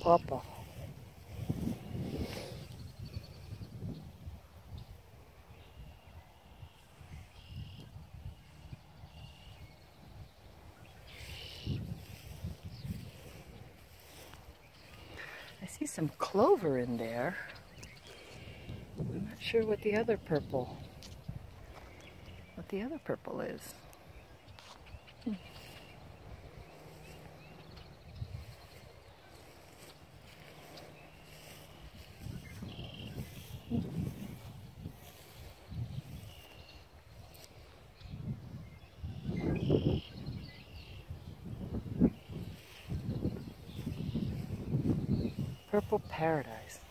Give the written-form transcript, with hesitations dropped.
purple. I see some clover in there. I'm not sure what the other purple is. Purple paradise.